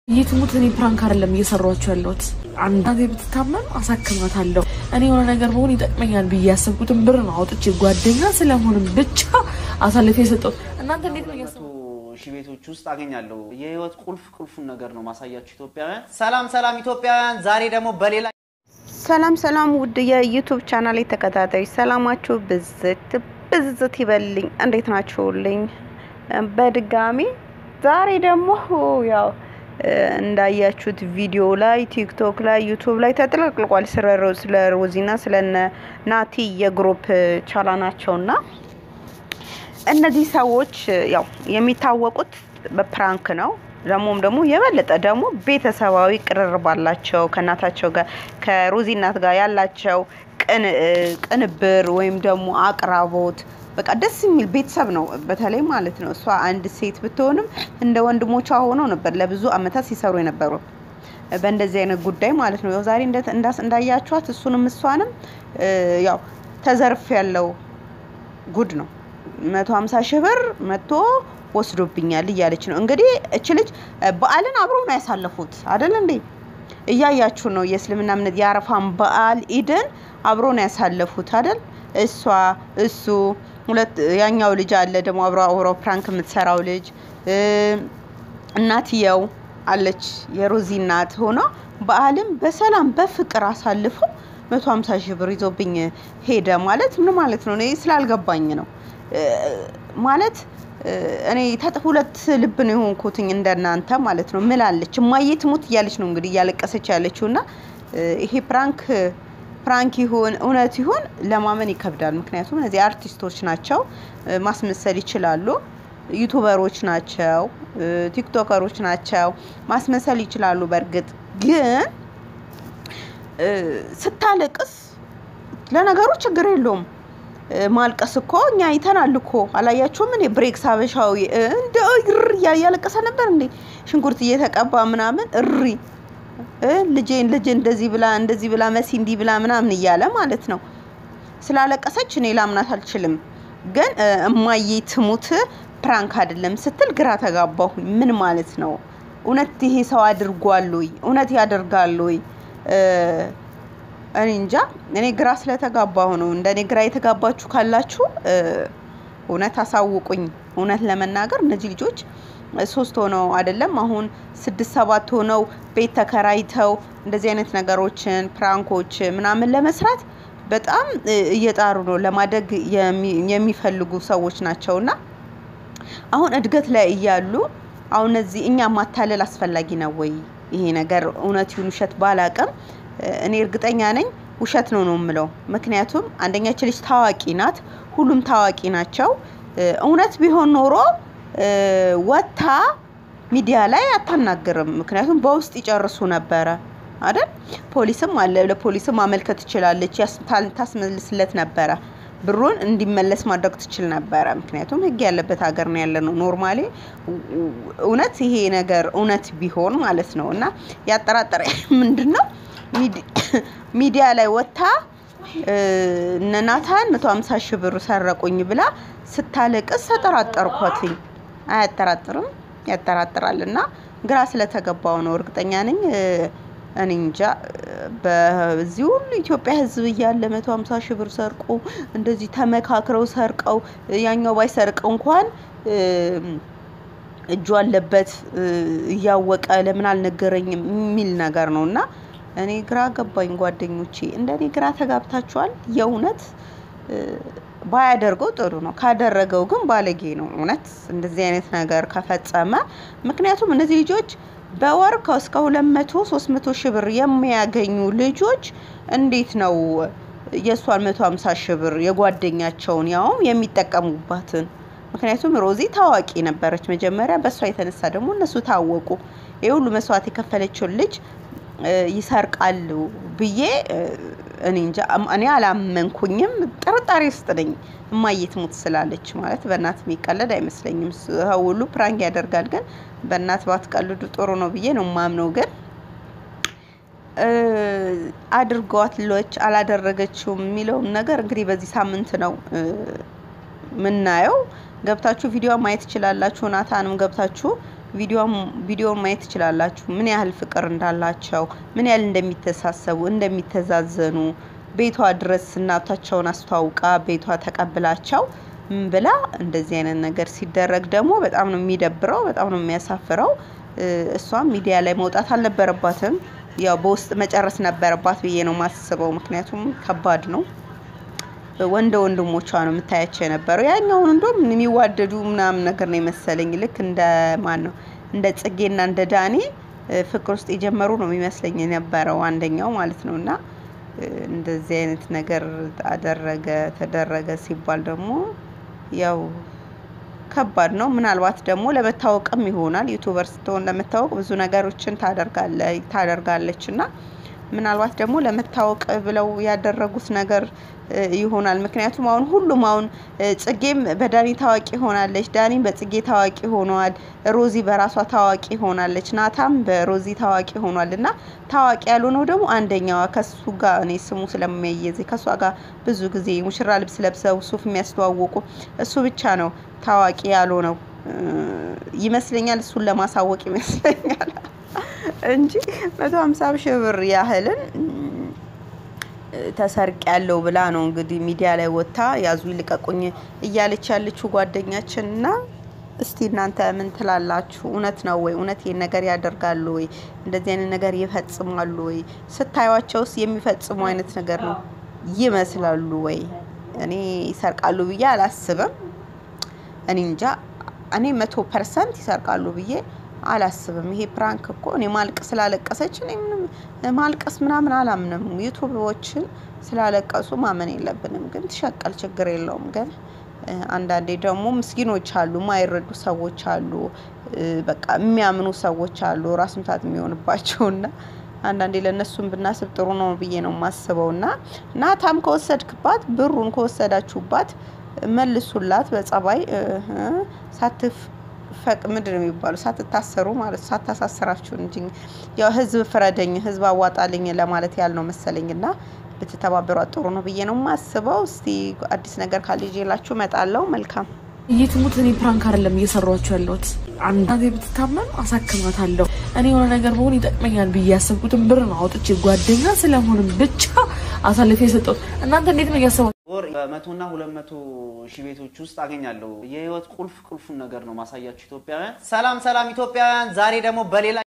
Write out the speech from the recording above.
የትሙት እኔ ፕራንክ አይደለም እየሰራችሁ ያለሁት አንዳንዴ ብትታመም አሳክማታለሁ እኔ የሆነ ነገር በሆነ ይጠቅመኛል ብዬ ያሰብኩትን ብር ነው አውጥቼ ጓደኛ ስለሆነም ብቻ አሳልፌ የሰጠሁት እናንተ እንዴት ነው ያሰብኩት ቤቶች ውስጥ አገኛለሁ የህይወት ቁልፉን ነገር ነው ማሳያችሁ ኢትዮጵያውያን ሰላም ኢትዮጵያውያን ዛሬ ደግሞ በሌላ ሰላም ውድ የዩቲዩብ ቻናል ተከታታዮች ሰላማችሁ ብዝት ይበልኝ እንዴት ናችሁልኝ በድጋሚ ዛሬ ደግሞ ያው እንዳያችሁት ቪዲዮ ላይ ቲክቶክ ላይ ዩቲዩብ ላይ ተጥለቅልቋል ስለ ሮዚና ስለነ ናቲ የግሩፕ ቻናላቸውና እነዚህ ሰዎች ያው የሚታወቁት በፕራንክ ነው ደግሞ የበለጠ ደግሞ ቤተሰባዊ ቅርርብ አላቸው ከናታቸው ጋር ከሮዚናት ጋር ያላቸው ቅንብር ወይም ደግሞ አቅራቦት በቃ ደስ የሚል ቤተሰብ ነው በተለይ ማለት ነው እሷ አንድ ሴት ብትሆንም እንደ ወንድሞቿ ሆነው ነበር ለብዙ አመታት ሲሰሩ የነበሩ በእንደዚህ አይነት ጉዳይ ማለት ነው ዛሬ እንዳያችኋት እሱንም እሷንም ያው ተዘርፍ ያለው ጉድ ነው 150 ሺህ ብር መጥቶ ወስዶብኛል እያለች ነው እንግዲህ እቺ ልጅ በዓልን አብረው ነው ያሳለፉት አይደል እንዴ እያያችሁ ነው የእስልምና እምነት ያረፋን በዓል ኢድን አብረው ነው ያሳለፉት አይደል እሱ ሁለት ያኛው ልጅ አለ ደግሞ አብረው ፕራንክ የምትሰራው ልጅ እናትየው አለች የሮዚ እናት ሆኖ በዓልን በሰላም በፍቅር አሳልፉ 150 ሺህ ብር ይዞብኝ ሄደ ማለት ምን ማለት ነው እኔ ስላልገባኝ ነው ማለት እኔ ሁለት ልብ ነው ሆንኩትኝ እንደናንተ ማለት ነው ምላለች ማየት ሙት ያለች ነው እንግዲህ ያለቀሰች ያለችውና ይሄ ፕራንክ ይሁን እውነት ይሁን ለማመን ይከብዳል ምክንያቱም እነዚህ አርቲስቶች ናቸው ማስመሰል ይችላሉ ዩቲዩበሮች ናቸው ቲክቶከሮች ናቸው ማስመሰል ይችላሉ በርግጥ ግን ስታለቅስ ለነገሩ ችግር የለውም ማልቀስ እኮ እኛ አይተናል እኮ አላያችሁም እንዴ ብሬክስ አበሻው እንደ ያለቀሰ ነበር እንዴ ሽንኩርት እየተቀባ ምናምን እሪ ልጅ እንደዚህ ብላ መሲ እንዲ ብላ ምናምን ይያለ ማለት ነው ስላለቀሰች እኔ ላምናት አልችልም ግን እማዬ ትሙት ፕራንክ አይደለም ስትል ግራ ተጋባሁ ምን ማለት ነው እውነት ይሄ ሰው አድርጓል ወይ እውነት ያደርጋል ወይ እንጃ እኔ ግራ ስለተጋባሁ ነው እንደኔ ግራ የተጋባችሁ ካላችሁ እውነት አሳውቁኝ እውነት ለመናገር እነዚህ ልጆች 3 ሆነው አይደለም አሁን 6-7 ሆነው ቤት ተከራይተው እንደዚህ አይነት ነገሮችን ፕራንኮች ምናምን ለመስራት በጣም እየጣሩ ነው ለማደግ የሚፈልጉ ሰዎች ናቸውና አሁን እድገት ላይ እያሉ አሁን እዚህ እኛ ማታለል አስፈላጊ ነው ወይ ይሄ ነገር እውነት ይሁን ውሸት ባላቀም እኔ እርግጠኛ ነኝ ውሸት ነው የምለው ምክንያቱም አንደኛች ልጅ ታዋቂ ናት ሁሉም ታዋቂ ናቸው እውነት ቢሆን ኖሮ ወታ ሚዲያ ላይ አታናገርም ምክንያቱም በውስጥ ይጨርሱ ነበር አይደል ፖሊስም አለ ለፖሊስም ማመልከት ይችላልች ታስመልስለት ነበር ብሩን እንዲመለስ ማድረግ ትችል ነበር ምክንያቱም ህግ ያለበት ሀገር ነው ያለነው ኖርማሊ እውነት ይሄ ነገር እውነት ቢሆን ማለት ነውና ያጠራጠረ ምንድነው ሚዲያ ላይ ወታ ነናታን 150 ሺህ ብር ሰረቁኝ ብላ ስታለቅስ ተጠራጠርኳትኝ አያጠራጥርም ያጠራጥራልና ግራ ስለተገባው ነው እርግጠኛ ነኝ እኔ እንጃ በዚሁ ኢትዮጵያ ህዝብ ያለ 150 ሺህ ብር ሰርቆ እንደዚህ ተመካክረው ሰርቀው ያኛው ባይሰርቀው እንኳን እጁ አለበት ያወቀ ለምን አልነገረኝም የሚል ነገር ነውና እኔ ግራ ገባኝ ጓደኞቼ እንደኔ ግራ ተጋብታችኋል የውነት ባያደርገው ጥሩ ነው ካደረገው ግን ባለጌ ነው እውነት እንደዚህ አይነት ነገር ከፈጸመ ምክንያቱም እነዚህ ልጆች በወር እስከ 200-300 ሺህ ብር የሚያገኙ ልጆች እንዴት ነው የሷን 150 ሺህ ብር የጓደኛቸውን ያው የሚጠቀሙባትን ምክንያቱም ሮዚ ታዋቂ ነበረች መጀመሪያ በሷ የተነሳ ደግሞ እነሱ ታወቁ የሁሉ መስዋዕት የከፈለችው ልጅ ይሰርቃሉ ብዬ እኔ አላመንኩኝም ጥርጣሬ ውስጥ ነኝ ማየት ሙት ስላለች ማለት በእናት የሚቀለድ አይመስለኝም ሁሉ ፕራንክ ያደርጋል ግን በእናት ባትቀልዱ ጥሩ ነው ብዬ ነው ማምነው ግን አድርጓት ልጅ አላደረገችው የሚለው ነገር እንግዲህ በዚህ ሳምንት ነው ምናየው ገብታችሁ ቪዲዮ ማየት ይችላልላችሁ ናታንም ገብታችሁ ቪዲዮ ማየት ይችላልላችሁ ምን ያህል ፍቅር እንዳላቸው ምን ያህል እንደሚተሳሰቡ እንደሚተዛዘኑ ቤቷ ድረስ እናታቸውን አስተዋውቃ ቤቷ ተቀብላቸው ብላ እንደዚህ አይነት ነገር ሲደረግ ደግሞ በጣም ነው የሚደብረው በጣም ነው የሚያሳፍረው እሷም ሚዲያ ላይ መውጣት አልነበረባትም ያው በውስጥ መጨረስ ነበረባት ብዬ ነው ማስበው ምክንያቱም ከባድ ነው ወንድሞቿ ነው የምታያቸው የነበረው ያኛውን እንደም የሚዋደዱ ምናምን ነገር ነው መሰለኝ ልክ እንደ ማን ነው እንደ ጽጌና እንደ ዳኒ ፍቅር ውስጥ የጀመሩ ነው የሚመስለኝ የነበረው አንደኛው ማለት ነውና እንደዚህ አይነት ነገር ተደረገ ሲባል ደግሞ ያው ከባድ ነው ምናልባት ደግሞ ለመታወቅም ይሆናል ዩቲዩበር ስትሆን ለመታወቅ ብዙ ነገሮችን ታደርጋለችና ምናልባት ደግሞ ለመታወቅ ብለው ያደረጉት ነገር ይሆናል ምክንያቱም ሁሉም ጽጌም በዳኒ ታዋቂ ሆናለች ዳኒም በጽጌ ታዋቂ ሆኗል ሮዚ በራሷ ታዋቂ ሆናለች ናታም በሮዚ ታዋቂ ሆኗልና ታዋቂ ያልሆነው ደግሞ አንደኛዋ ከሱ ጋር እኔ ስሙ ስለማይያዝ ከሷ ጋር ብዙ ጊዜ ሙሽራ ልብስ ለብሰው ሱፍ የሚያስተዋውቁ እሱ ብቻ ነው ታዋቂ ያልሆነው ይመስለኛል እሱን ለማሳወቅ ይመስለኛል እንጂ 150 ሺህ ብር ያህልን ተሰርቅ ያለው ብላ ነው እንግዲህ ሚዲያ ላይ ወጣ ያዙ ይልቀቁኝ እያለች ያለችው ጓደኛችንና እስቲ እናንተ ምን ትላላችሁ እውነት ነው ወይ እውነት ይሄን ነገር ያደርጋሉ ወይ እንደዚህ አይነት ነገር ይፈጽማሉ ወይ ስታዩዋቸውስ የሚፈጽሙ አይነት ነገር ነው ይመስላሉ ወይ እኔ ይሰርቃሉ ብዬ አላስብም እኔ እንጃ እኔ 100% ይሰርቃሉ ብዬ አላስብም ይሄ ፕራንክ እኮ እኔ ማልቀስ ስላለቀሰች እኔ ማልቀስ ምናምን አላምንም ዩቲዩብዎችን ስላለቀሱ ማመን የለብንም ግን ተሸቀል ችግር የለውም ግን አንዳንዴ ደግሞ ምስኪኖች አሉ ማይረዱ ሰዎች አሉ በቃ የሚያምኑ ሰዎች አሉ ራስ ምታት የሚሆንባቸውና አንዳንዴ ለነሱም ብናስብ ጥሩ ነው ብዬ ነው ማስበውና ናታም ከወሰድክባት ብሩን ከወሰዳችሁባት መልሱላት በጸባይ ምንድነው የሚባለው ሳትታሰሩ ማለት ሳታሳስራችሁ እንጂ ያው ህዝብ ፍረደኝ ህዝብ አዋጣልኝ ለማለት ያልነው መሰለኝና በተተባበሩ ጥሩ ነው ብዬ ነው ማስበው እስቲ አዲስ ነገር ካልይዤላችሁ መጣለው መልካም ይትሙት እኔ ፕራንክ አይደለም እየሰራችሁ ያለሁት አንዳንዴ ብትታመም አሳክማታለሁ እኔ የሆነ ነገር በሆነ ይጠቅመኛል ብዬ ያሰብኩትን ብር ነው አውጥቼ ጓደኛ ስለሆነም ብቻ አሳልፌ ሰጠሁት እናንተ እንዴት ነው ያሰባችሁት ወር 100 እና 200 ሺህ ቤቶች ውስጥ አገኛለሁ የህይወት ቁልፉን ነገር ነው ማሳያችሁ ኢትዮጵያውያን ሰላም ኢትዮጵያውያን ዛሬ ደግሞ በሌላ